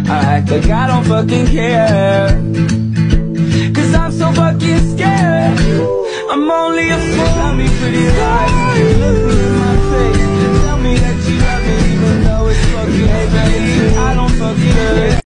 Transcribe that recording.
I act like I don't fucking care, 'cause I'm so fucking scared. I'm only a